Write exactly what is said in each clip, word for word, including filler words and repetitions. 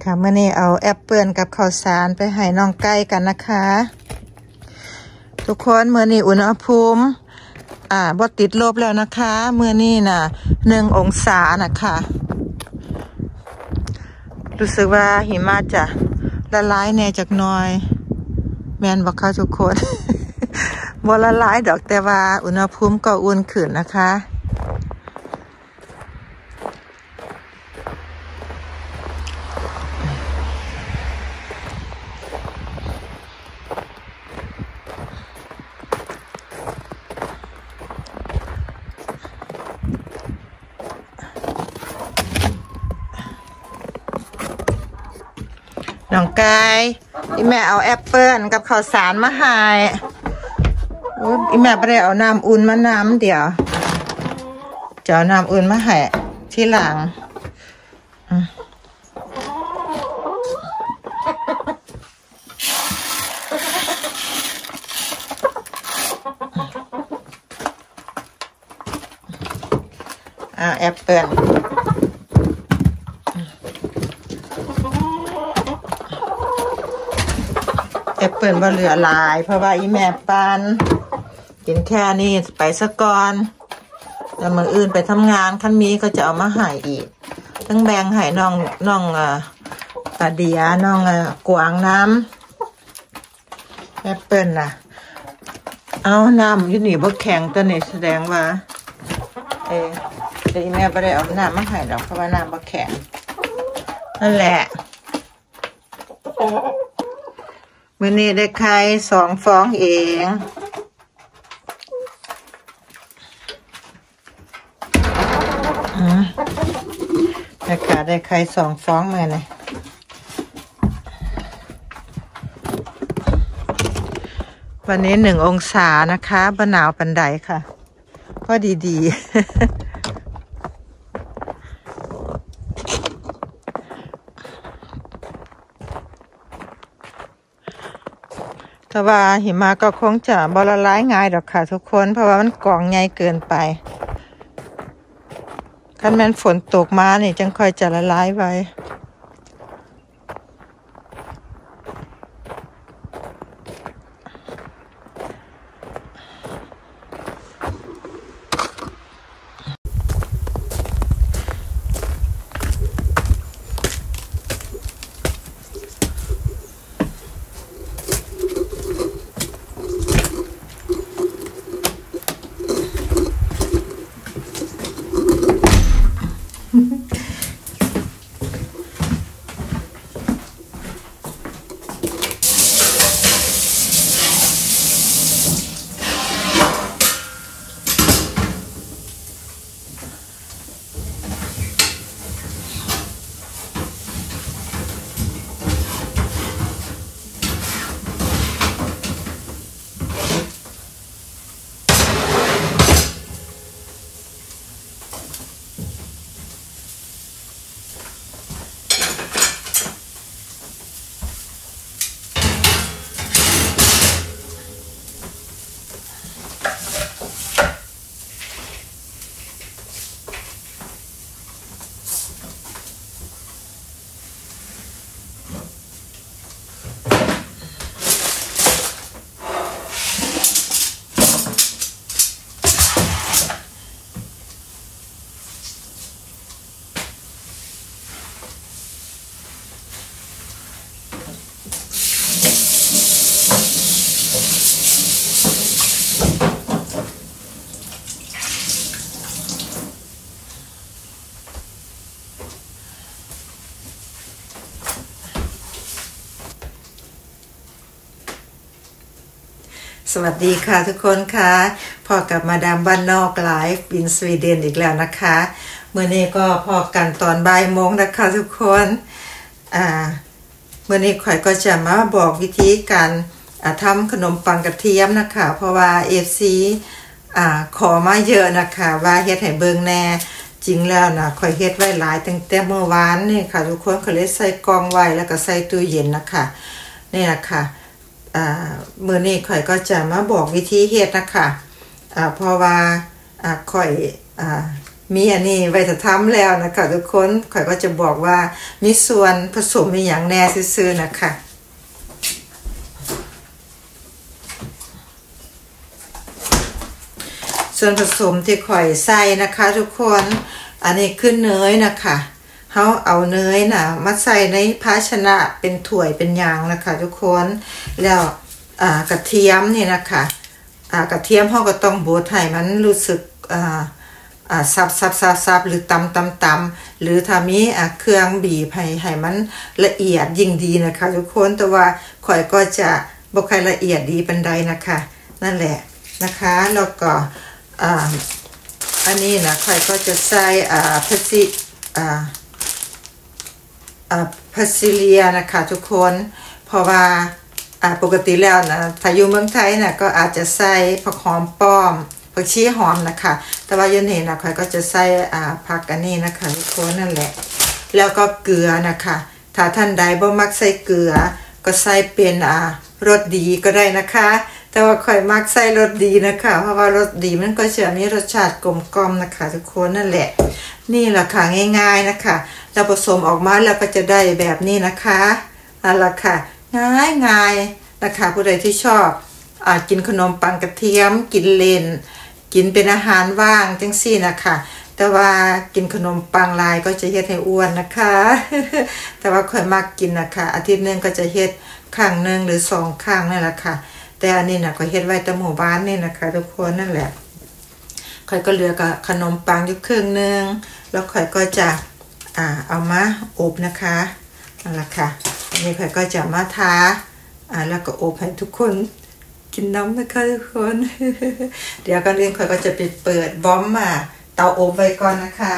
ค่ะเมื่อนี้เอาแอปเปิลกับข้าวสารไปให้น้องไก่กันนะคะทุกคนเมื่อนี้อุณหภูมิอ่าบ่ติดลบแล้วนะคะเมื่อนี้น่ะหนึ่งองศานะคะรู้สึกว่าหิมะจะละลายแน่จักหน่อยแม่นบอกค่ะทุกคนบ่ละลายดอกแต่ว่าอุณหภูมิก็อุ่นขึ้นนะคะน้องกายอีแม่เอาแอปเปิ้ลกับข้าวสารมาให้อีแม่ไม่ได้เอาน้ำอุ่นมาน้ำเดี๋ยวจะเอาน้ำอุ่นมาให้ที่หลังอ่าแอปเปิ้ลแอปเปิลบ่เหลือหลายเพราะว่าอีแม่ปันกินแค่นี้ไปสักก่อนแต่มื้ออื่นไปทำงานคันมีก็จะเอามาให้อีกต้องแบ่งให้น้องน้องอ่าตาเดียน้องอ่ากวางน้ำแอปเปิลน่ะเอาน้ำอยู่นี่บ่แข็งตัวนี้แสดงว่าเออแต่อีแม่บ่ได้เอาน้ำมาให้ดอกเพราะว่าน้ำบ่แข็งนั่นแหละวันนี้ได้ไข่สองฟองเองอืมนะคะได้ไข่สองฟองมาเลยวันนี้หนึ่งองศานะคะบ่หนาวปานใดค่ะก็ดีๆแต่ว่าหิมะก็คงจะบ่ละลายง่ายดอกค่ะทุกคนเพราะว่ามันกล่องใหญ่เกินไปคันแม่นฝนตกมานี่จังค่อยจะละลายไว้สวัสดีค่ะทุกคนค่ะพอกับมาดามบ้านนอกไลฟ์บินสวีเดนอีกแล้วนะคะเมื่อนี้ก็พอกันตอนบ่ายโมงนะคะทุกคนอ่าเมื่อนี้ข่อยก็จะมาบอกวิธีการทำขนมปังกระเทียมนะคะเพราะว่า เอฟ ซี อ่าขอมาเยอะนะคะว่าเฮ็ดให้เบิ่งแน่จริงแล้วนะข่อยเฮ็ดไว้หลายตั้งแต่เมื่อวานนี่ค่ะทุกคนก็เลยใส่กล่องไว้แล้วก็ใส่ตู้เย็นนะคะนี่นะคะอ่ามื้อนี้ข่อยก็จะมาบอกวิธีเฮ็ดนะคะอ่าเพราะว่าอ่าข่อยอ่ามีอันนี้ไว้จะทำแล้วนะคะทุกคนข่อยก็จะบอกว่ามีส่วนผสมมีอย่างแน่ซื่อๆนะคะส่วนผสมที่ข่อยใส่นะคะทุกคนอันนี้คือเนยนะคะเขาเอาเนยนะมาใส่ในภาชนะเป็นถ้วยเป็นยางนะคะทุกคนแล้วอ่ากระเทียมนี่นะคะอ่ากระเทียมเขาก็ต้องบดให้มันรู้สึกอ่าอ่าซับซับซับซับหรือตำตำตำหรือถ้ามีอ่าเครื่องบีบให้ให้มันละเอียดยิ่งดีนะคะทุกคนแต่ว่าข่อยก็จะบ่ค่อยละเอียดดีปานใดนะคะนั่นแหละนะคะแล้วก็อ่าอันนี้นะข่อยก็จะใส่อ่าพัสอ่าอ่าพัสเลียนะคะทุกคนเพราะว่าอ่าปกติแล้วนะถ้าอยู่เมืองไทยนะก็อาจจะใส่ผักหอมป้อมผักชีหอมนะคะแต่ว่าอยู่นี่นะข่อยก็จะใส่อ่าผักอันนี้นะคะทุกคนนั่นแหละแล้วก็เกลือนะคะถ้าท่านใดบ่มักใส่เกลือก็ใส่เป็นอ่ารสดีก็ได้นะคะแต่ว่าข่อยมักใส่รสดีนะคะเพราะว่ารสดีมันก็จะมีรสชาติกลมกล่อมนะคะทุกคนนั่นแหละนี่แหละค่ะง่ายๆนะคะเราผสมออกมาแล้วก็จะได้แบบนี้นะคะนั่นแหละค่ะง่ายๆนะคะผู้ใดที่ชอบอ่ากินขนมปังกระเทียมกินเลนกินเป็นอาหารว่างจังซี่นะคะแต่ว่ากินขนมปังลายก็จะเฮ็ดให้อ้วนนะคะแต่ว่าข่อยมักกินนะคะอาทิตย์นึงก็จะเฮ็ดครั้งนึงหรือสองครั้งนั่นแหละค่ะแต่อันนี้นะก็เฮ็ดไว้แต่หมู่บ้านนี่นะคะทุกคนนั่นแหละข่อยก็เหลือกับขนมปังอยู่ครึ่งนึงแล้วข่อยก็จะอ่าเอามาอบนะคะนั่นแหละค่ะอันนี้ข่อยก็จะมาทาอ่าแล้วก็อบให้ทุกคนกินน้ำนะคะทุกคนเดี๋ยวกันเรื่องข่อยก็จะไปเปิดบอมมาเตาอบไว้ก่อนนะคะ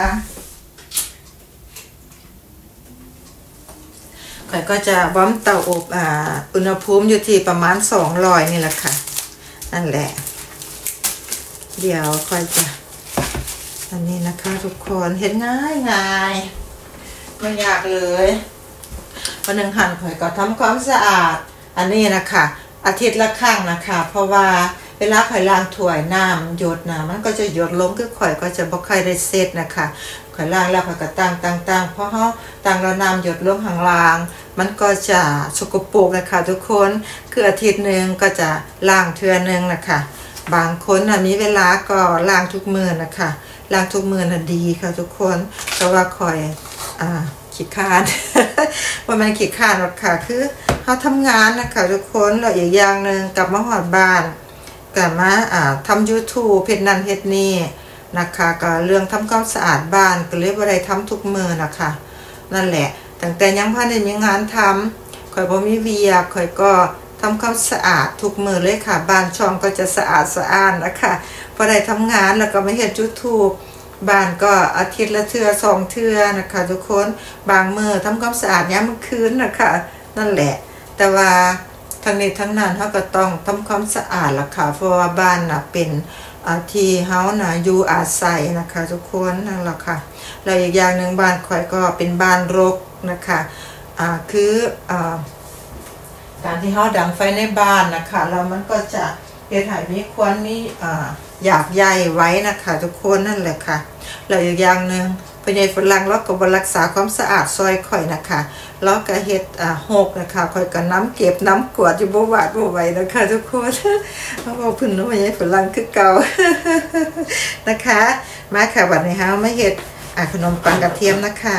ข่อยก็จะบอมเตาอบอ่าอุณหภูมิอยู่ที่ประมาณสองร้อยนี่แหละค่ะนั่นแหละเดี๋ยวค่อยจะอันนี้นะคะทุกคนเห็นง่ายง่ายไม่ยากเลยวันหนึ่งหั่นข่อยก็ทำความสะอาดอันนี้นะคะอาทิตย์ละครั้งนะคะเพราะว่าเวลาข่อยล้างถ้วยน้ำหยดนะมันก็จะหยดลงคือข่อยก็จะบ่ค่อยได้เสร็จนะคะข่อยล้างแล้วข่อยก็ตั้งตั้งตั้งเพราะเฮาตั้งแล้วน้ำหยดลงข้างล่างมันก็จะสกปรกนะคะทุกคนคืออาทิตย์นึงก็จะล้างเทื่อนึงนะคะบางคนน่ะมีเวลาก็ล้างทุกมื้อนะคะล้างทุกมื้อน่ะดีค่ะทุกคนเพราะว่าข่อยอ่าขี้คร้านว่ามันขี้คร้านหรอกค่ะคือเขาทำงานนะคะทุกคนแล้วอีกอย่างหนึ่งกลับมาหอดบ้านกลับมาอ่าทำ YouTube เฮ็ดนั่นเฮ็ดนี่นะคะก็เรื่องทำความสะอาดบ้านก็เลยบ่ได้ทำทุกมื้อนะคะนั่นแหละตั้งแต่ยังบ่ได้มีงานทำข่อยบ่มีเวียกข่อยก็ทำความสะอาดทุกมื้อเลยค่ะบ้านช่องก็จะสะอาดสะอ้านนะคะพอได้ทำงานแล้วก็มาเฮ็ด YouTubeบ้านก็อาทิตย์ละเทื่อสองเทื่อนะคะทุกคนบางมื้อทำความสะอาดยามมื้อคืนนะคะนั่นแหละแต่ว่าทั้งนี้ทั้งนั้นเขาก็ต้องทำความสะอาดล่ะค่ะเพราะว่าบ้านน่ะเป็นที่เฮาน่ะอยู่อาศัยนะคะทุกคนนั่นแหละค่ะแล้วอีกอย่างหนึ่งบ้านข่อยก็เป็นบ้านรกนะคะอ่าคืออ่าการที่เฮาดังไฟในบ้านนะคะแล้วมันก็จะเฮ็ดให้มีควันมีอ่าอยากใหญ่ไว้นะคะทุกคนนั่นแหละค่ะแล้วอีกอย่างหนึ่งพ่อใหญ่ฝรั่งเราก็บ่รักษาความสะอาดซอยข่อยนะคะแล้วก็เฮ็ดอ่าหกนะคะข่อยก็น้ำเก็บน้ำกวาดอยู่บ่หวาดบ่ไหวนะคะทุกคนเฮาเอาพึ่งพ่อใหญ่ฝรั่งคือเก่านะคะมาค่ะวันนี้เฮามาเฮ็ดอ่าขนมปังกระเทียมนะคะ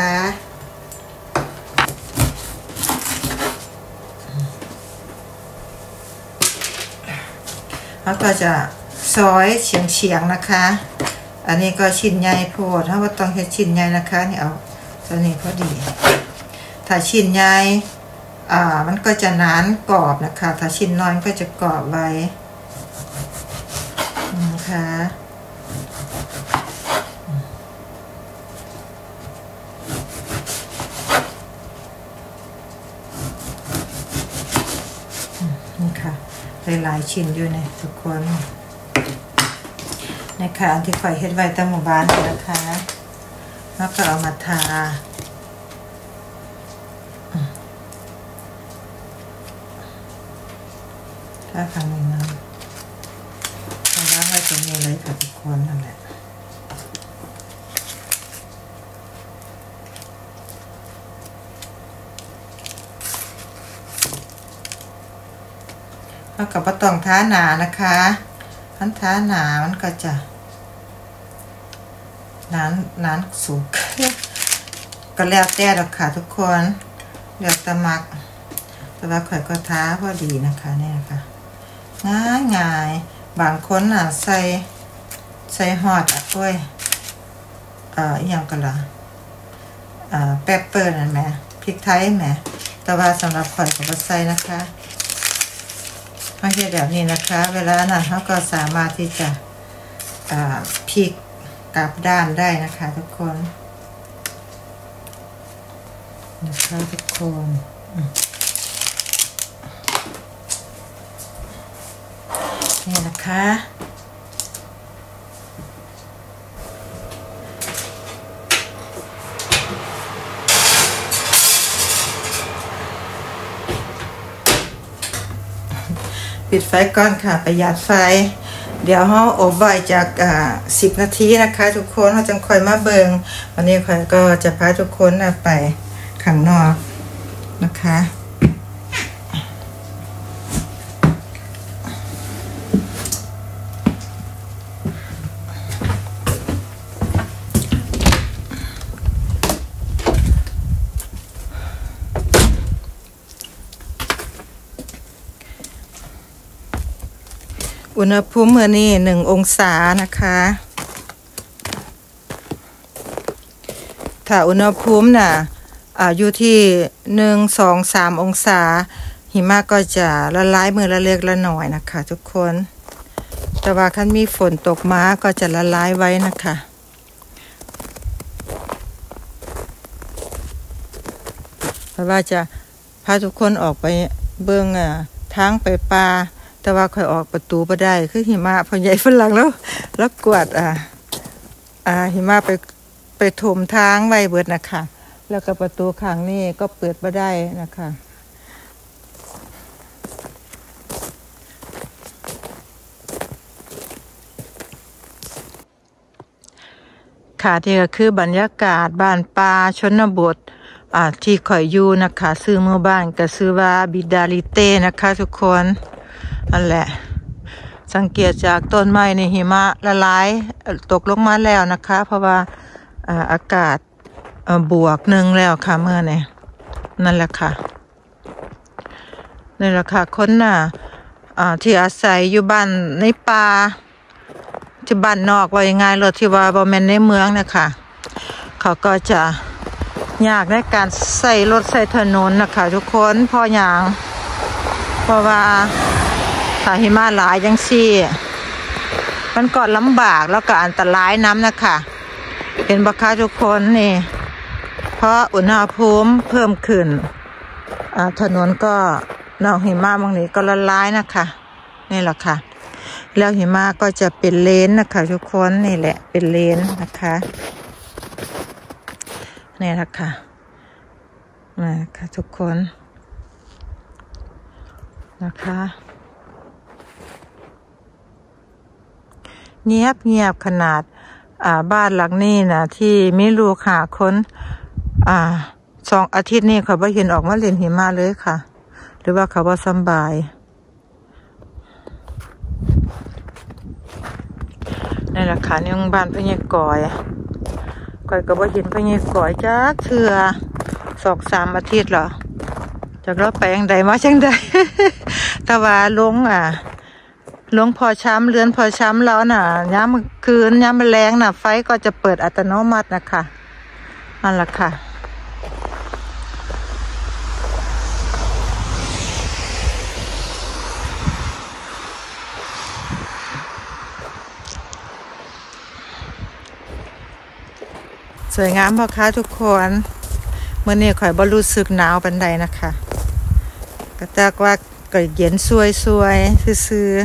แล้วก็จะซอยเฉียงๆนะคะอันนี้ก็ชิ้นใหญ่โพดถ้าว่าต้องเฮ็ดชิ้นใหญ่นะคะนี่เอาตัวนี้พอดีถ้าชิ้นใหญ่อ่ามันก็จะหนานกรอบนะคะถ้าชิ้นน้อยก็จะกรอบไว้นะคะนี่ค่ะหลายๆชิ้นอยู่เนี่ยทุกคนนะคะที่ข่อยเฮ็ดไว้ตั้งหมู่บ้านนะคะแล้วก็เอามาทาถ้าครั้งหนึ่งนะเอาล้างไว้ตรงนี้เลยค่ะทุกคนนั่นแหละแล้วก็บ่ต้องท้าหนานะคะทันท้าหนามันก็จะนานนานสูงก็แล้วแต่ดอกค่ะทุกคนเดี๋ยวตะมักแต่ว่าข่อยก็ท้าพอดีนะคะเนี่ยค่ะง่ายง่ายบางคนอ่ะใส่ใส่ฮอดอ่ะด้วยเอ่ออีหยังกันล่ะอ่าแปปเปอร์นั่นแหมพริกไทยแหมแต่ว่าสำหรับข่อยก็บ่ใส่นะคะมาเฮ็ดแบบนี้นะคะเวลานั้นเขาก็สามารถที่จะอ่าพลิกกลับด้านได้นะคะทุกคนนะคะทุกคนนี่นะคะปิดไฟก่อนค่ะประหยัดไฟเดี๋ยวเราอบไว้จากอ่าสิบนาทีนะคะทุกคนเราจังค่อยมาเบิงวันนี้ค่อยก็จะพาทุกคนนะไปข้างนอกนะคะอุณหภูมิเมื่อนี้หนึ่งองศานะคะถ้าอุณหภูมิน่ะอ่าอยู่ที่หนึ่งสองสามองศาหิมะก็จะละลายมือละเล็กละหน่อยนะคะทุกคนแต่ว่าคันมีฝนตกมาก็จะละลายไว้นะคะเพราะว่าจะพาทุกคนออกไปเบิ่งอ่ะทางไปป่าแต่ว่าค่อยออกประตูบ่ได้คือหิมะพอใหญ่ฝรั่งแล้วแล้วกวาดอ่าอ่าหิมะไปไปถมทางไว้เบิดนะคะแล้วก็ประตูข้างนี้ก็เปิดบ่ได้นะคะค่ะนี่ก็คือบรรยากาศบ้านป่าชนบทอ่าที่ข่อยอยู่นะคะซื้อหมู่บ้านก็ซื้อว่าบิดาลิเต้นะคะทุกคนนั่นแหละสังเกตจากต้นไม้ในหิมะละลายตกลงมาแล้วนะคะเพราะว่าอ่าอากาศบวกหนึ่งแล้วค่ะเมื่อเนี่ยนั่นแหละค่ะนี่แหละค่ะคนน่ะอ่าที่อาศัยอยู่บ้านในป่าที่บ้านนอกว่ายังไงรถที่ว่าบ่แม่นในเมืองนะคะเขาก็จะยากในการใส่รถใส่ถนนนะคะทุกคนเพราะอย่างเพราะว่าถ้าหิมะหลายจังซี่มันก็ลำบากแล้วก็อันตรายน้ำนะคะเห็นบ่คะทุกคนนี่เพราะอุณหภูมิเพิ่มขึ้นอ่าถนนก็นอกหิมะบางนี้ก็ละลายนะคะนี่แหละค่ะแล้วหิมะก็จะเป็นเลนนะคะทุกคนนี่แหละเป็นเลนนะคะนี่แหละค่ะนะคะทุกคนนะคะเงียบเงียบขนาดอ่าบ้านหลังนี้นะที่มีลูกหาคนอ่าสองอาทิตย์นี้เขาบ่เห็นออกมาเล่นหิมะเลยค่ะหรือว่าเขาบ่สบายนี่แหละค่ะนี่บ้านพญากอยก้อยก็บ่เห็นพญากอยจักเทื่อสองสามอาทิตย์เหรอจากเราไปจังใดมาจังใดแต่ว่าลงอ่ะลงพอช้ำเรือนพอช้ำแล้วน่ะย้ำคืนย้ำแรงน่ะไฟก็จะเปิดอัตโนมัตินะคะนั่นแหละค่ะสวยงามพอคะทุกคนเมื่อนี้ข่อยบ่รู้สึกหนาวปานใดนะคะก็แต่ว่าก็เย็นสวยๆซื่อ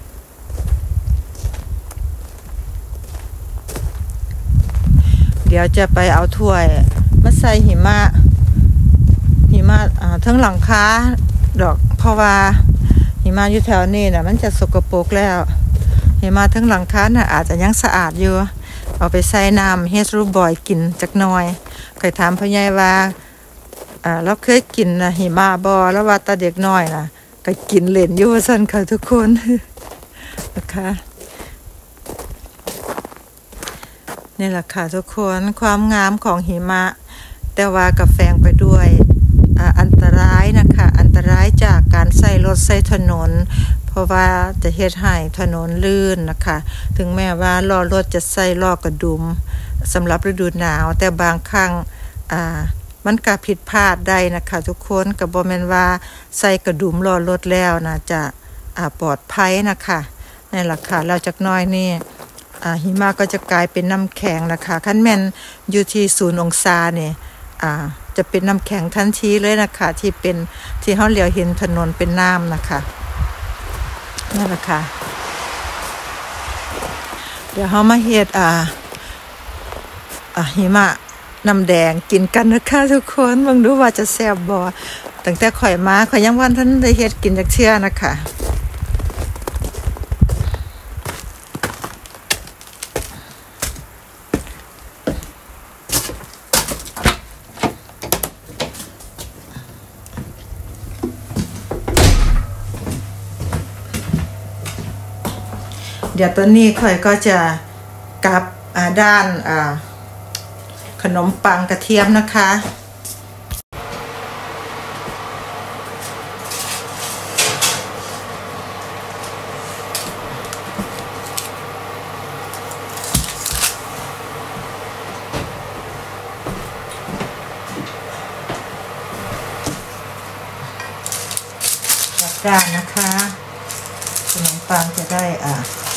ๆเดี๋ยวจะไปเอาถ้วยมาใส่หิมะหิมะอ่าทั้งหลังคาดอกเพราะว่าหิมะอยู่แถวนี้น่ะมันจะสกปรกแล้วหิมะทั้งหลังคาน่ะอาจจะยังสะอาดอยู่เอาไปใส่น้ำเฮดรูบอยกินจักหน่อยเคยถามพ่อใหญ่ว่าอ่าเราเคยกินนะหิมะบ่แล้วว่าตาเด็กน้อยนะก็กินเล่นอยู่สั่นค่ะทุกคนนะคะนี่แหละค่ะทุกคนความงามของหิมะแต่ว่ากับแฝงไปด้วยอันตรายนะคะอันตรายจากการใส่รถใส่ถนนเพราะว่าจะเฮ็ดให้ถนนลื่นนะคะถึงแม้ว่าล้อรถจะใส่ล้อกระดุมสำหรับฤดูหนาวแต่บางครั้งอ่ามันก็ผิดพลาดได้นะคะทุกคนก็บ่แม่นว่าใส่กระดุมล้อรถแล้วนะจะอ่าปลอดภัยนะคะนี่แหละค่ะแล้วจักหน่อยนี่อ่าหิมะก็จะกลายเป็นน้ำแข็งนะคะคันแม่นอยู่ที่ศูนย์องศาเนี่ยอ่าจะเป็นน้ำแข็งทันทีเลยนะคะที่เป็นที่เฮาเหลียวเห็นถนนเป็นน้ำนะคะนั่นแหละค่ะเดี๋ยวเฮามาเฮ็ดอ่าอ่าหิมะน้ำแดงกินกันนะคะทุกคนเบิ่งดูว่าจะแซ่บบ่ตั้งแต่ข่อยมาข่อยยังวันท่านได้เฮ็ดกินจักเทื่อนะคะเดี๋ยวตอนนี้ข่อยก็จะกับอ่าด้านอ่าขนมปังกระเทียมนะคะกับด้านนะคะขนมปังจะได้อ่า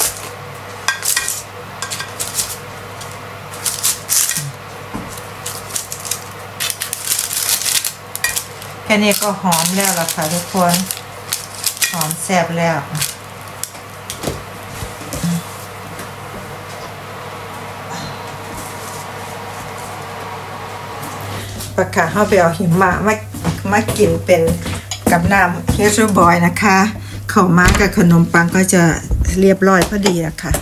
แค่นี้ก็หอมแล้วล่ะค่ะทุกคนหอมแซ่บแล้วปะค่ะเข้าไปเอาหิมะมามากินเป็นกับน้ำเฮซูบอยนะคะเข้ามากับขนมปังก็จะเรียบร้อยพอดีแล้วค่ะ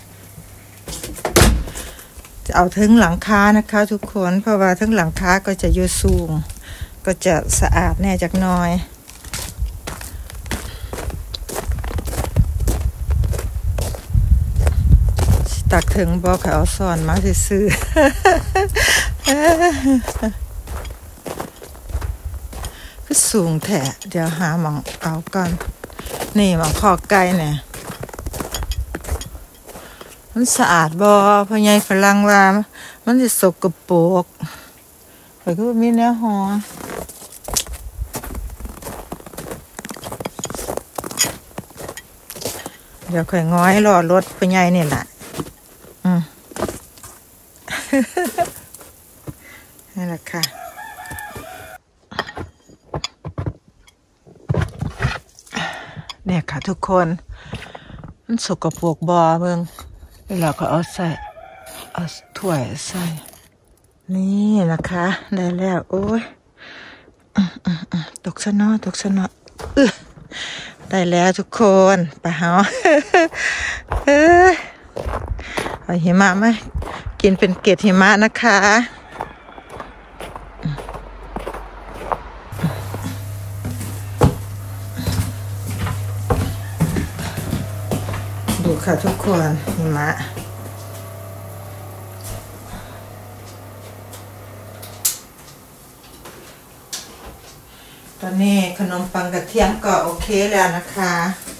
จะเอาถึงหลังคานะคะทุกคนเพราะว่าถึงหลังคาก็จะอยู่สูงก็จะสะอาดแน่จักหน่อยตักถึงบอกเขาเอาซ่อนมาซื้อก็สูงแท้เดี๋ยวหาหมองเอาก่อนนี่หมองคอไก่เนี่ยมันสะอาดบ่พ่อใหญ่ฝรั่งว่ามันจะสกปรกไปก็มีเนื้อหอเดี๋ยวค่อยง้อยรอรถพ่อใหญ่นี่แหละอืมนี่แหละค่ะเนี่ยค่ะทุกคนมันสกปรกบ่เบิ่งแล้วก็เอาใส่เอาถ้วยใส่นี่นะคะได้แล้วโอ้ยตกซะเนาะตกซะเนาะได้แล้วทุกคนไปเฮาเอ้ยเอาหิมะมากินเป็นเกล็ดหิมะนะคะดูค่ะทุกคนหิมะตอนนี้ขนมปังกระเทียมก็โอเคแล้วนะคะ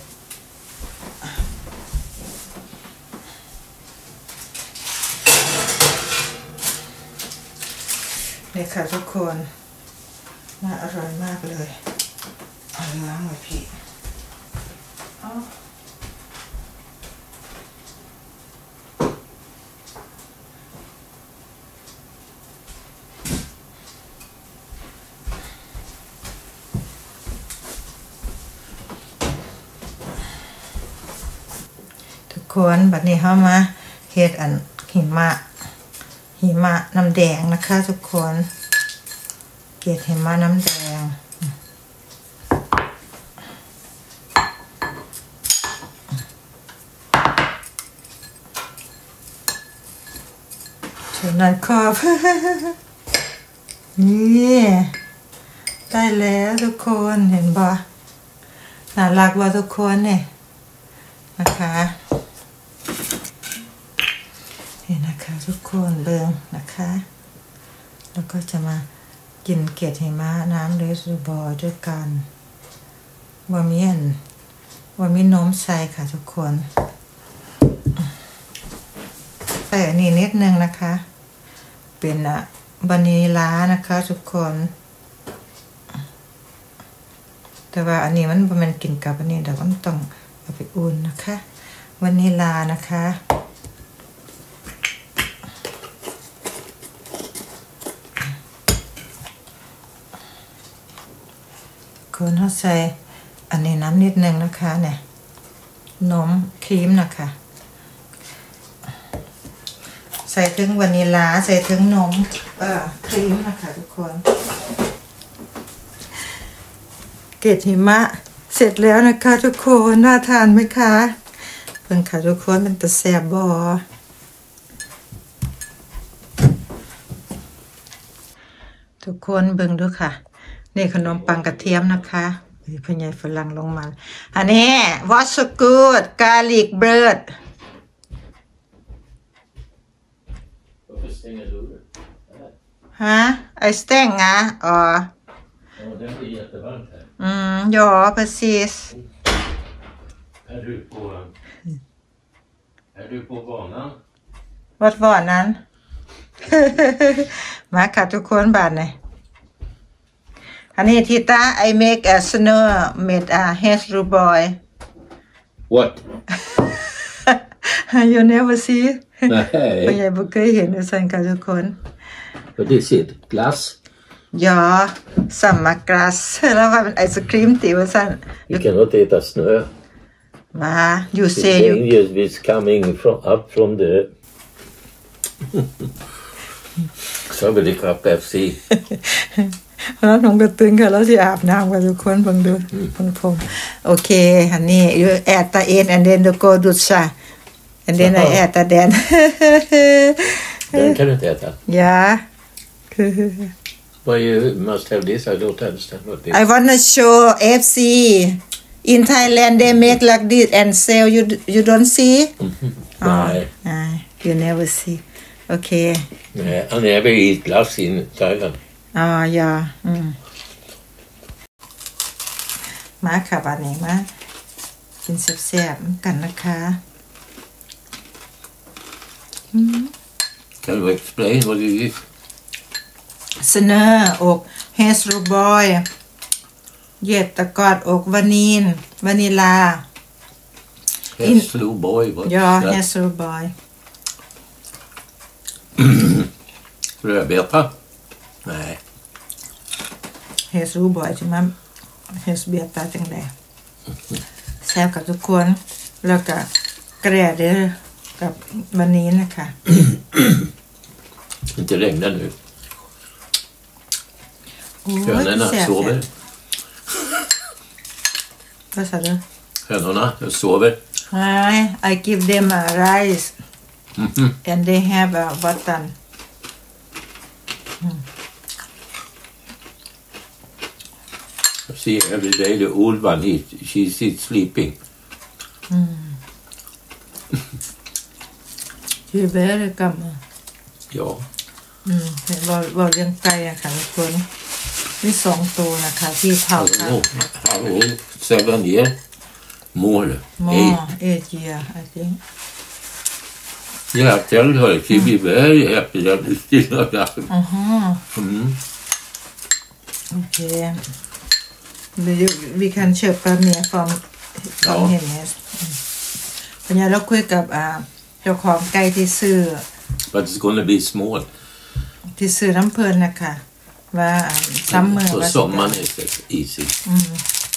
นี่ค่ะทุกคนน่าอร่อยมากเลยเอาล้างหน่อยพี่คนบัดนี้เข้ามาเฮ็ดอันหิมะหิมะน้ำแดงนะคะทุกคนเกล็ดหิมะน้ำแดงส่วนนั้นขอบนี่ได้แล้วทุกคนเห็นบ่น่ารักว่าทุกคนเนี่ยนะคะนี่นะคะทุกคนเบิ่งนะคะแล้วก็จะมากินเกล็ดหิมะน้ำเรสบอยด้วยกันว่ามีอันว่ามีนมใส่ค่ะทุกคนแต่อันนี้นิดนึงนะคะเป็นอะวานิลานะคะทุกคนแต่ว่าอันนี้มันมันกินกับอันนี้เดี๋ยวมันต้องเอาไปอุ่นนะคะวานิลานะคะคนเขาใส่อันนี้น้ำนิดนึงนะคะเนี่ยนมครีมนะคะใส่ถึงวานิลาใส่ถึงนมเอ่อครีมนะคะทุกคนเกล็ดหิมะเสร็จแล้วนะคะทุกคนน่าทานไหมคะเพิ่งค่ะทุกคนมันจะแซ่บบอทุกคนเบิ่งดูค่ะนี่ขนมปังกระเทียมนะคะพญายฝรั่งลงมาอันนี้ what's so good garlic breadฮะไอสเต็งอ่ะอ๋ออืมja precis är du på är du på banan วัดว่อนั้น มาค่ะทุกคนบาทไหนอันนี้ทิตา I make a snow made a hazel boy what you never see ไม่ nej ใช่บุเคยเห็นในสันค่ะทุกคน för det ser glass ja samma glass แล้วว่าเป็นไอศครีมตีว่าสัน vi kan inte äta snö มา you the say you thing is coming from up from the somebody cup F C แล้วน้องกระตึงค่ะแล้วสิอาบน้ำกันทุกคนเพิ่งดูเพิ่งผมโอเคฮันนี่ you add the end and then you go do sa and then I add the then den kan du inte äta yeah but you must have this I don't understand what this I wanna show F C in Thailand they make like this and sell you you don't see nej ah you never see okay nej I never eat glass in Thailand อ๋อยาอืมมาค่ะบานนี้มากินแซ่บๆกันนะคะอืม Can you explain what it is สเนอร์อกเฮสรูบอยเย็ดตะกอดอกวานิลวานิลา Heslo boy what ยอ is เฮ that สรูบอย rödbeta nej เฮสรูบอยใช่ไหมเฮสเบียตาจังไดแซ่บกับทุกคนแล้วก็แกระเด้อกับวันนี้นะคะ inte regna nu โอ้ย hönorna แซ่บ sover ภาษาเด้อ hönorna sover Hi I give them a rice and they have a button see every day the old one he she sits sleeping you better come ja อืมเห็นบอกบอกเลี้ยงไก่อะค่ะทุกคนมีสองตัวนะคะที่เผาค่ะ hallå hallå seven ner mål หม้อ eight เอเจีย I think yeah tell her she be very happy that is still alive อ๋อฮะ mm. โอเค we we can share premier from from him yes ปัญญาเราคุยกับอ่าเจ้าของไก่ที่ซื้อ but it's gonna be small ที่ซื้อน้ำเพลินนะคะว่าซัมเมอร์ så ว่า sommaren är det easy อืม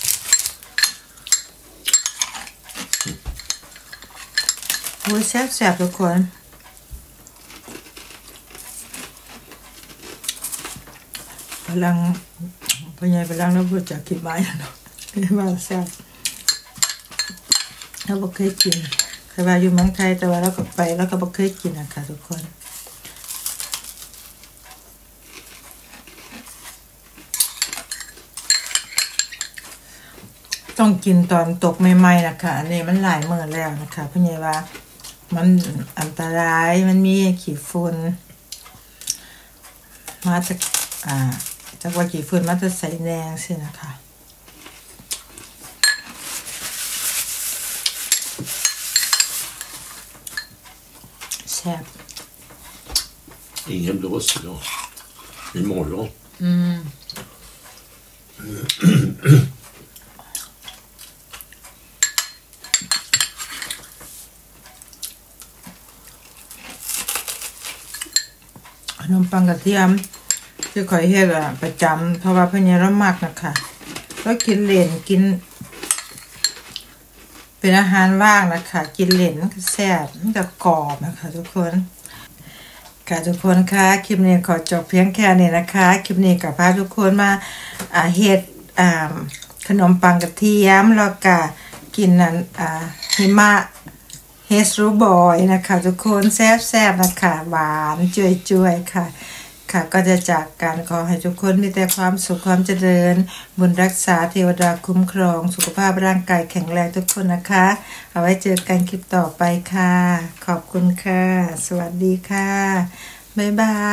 โอ้ยแซ่บๆทุกคนพลังพญายพลังแล้วพูดจากกินไม้เนาะว่าแซ่บเราบ่เคยกินเคยว่าอยู่เมืองไทยแต่ว่าเราก็ไปแล้วก็บ่เคยกินนะคะทุกคนต้องกินตอนตกใหม่ๆนะคะอันนี้มันหลายมื้อแล้วนะคะเพิ่นว่า มันอันตรายมันมีขี้ฝุ่นมาจากอ่าจากว่าขี้ฝุ่นมาจะใส่แดงสินะคะแซ่บ Ingen blås idag. Imorgon. Mm. ขนมปังกระเทียมที่ข่อยเฮ็ดอ่ะประจำเพราะว่าเพิ่นยังรมักนะคะก็กินเล่นกินเป็นอาหารว่างนะคะกินเล่นมันก็แซ่บมันก็กรอบนะคะทุกคนค่ะทุกคนคะคลิปนี้ขอจบเพียงแค่นี้นะคะคลิปนี้ก็พาทุกคนมาอ่าเฮ็ดอ่าขนมปังกระเทียมแล้วก็กินนั้นอ่าหิมะเฮสรูบอยนะคะทุกคนแซ่บๆนะคะหวานจุยๆค่ะค่ะก็จะจากกันขอให้ทุกคนมีแต่ความสุขความเจริญบุญรักษาเทวดาคุ้มครองสุขภาพร่างกายแข็งแรงทุกคนนะคะเอาไว้เจอกันคลิปต่อไปค่ะขอบคุณค่ะสวัสดีค่ะบ๊ายบาย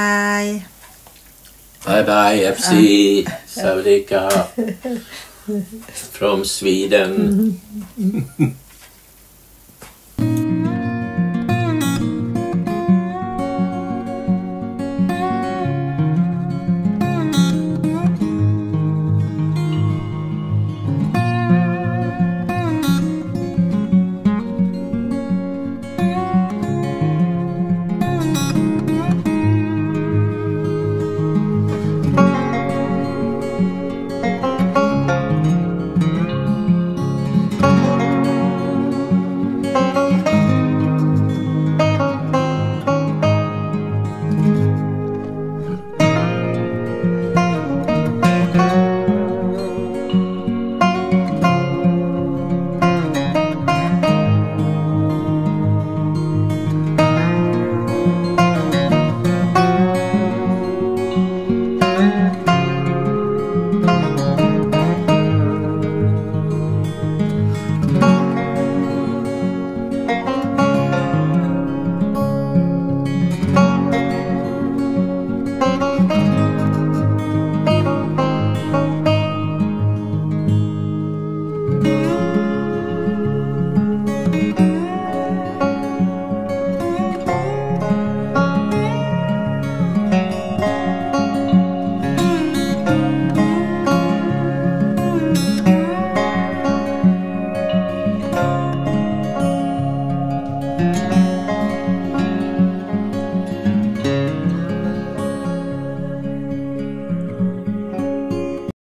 Bye bye F C. Sawadika. From Sweden.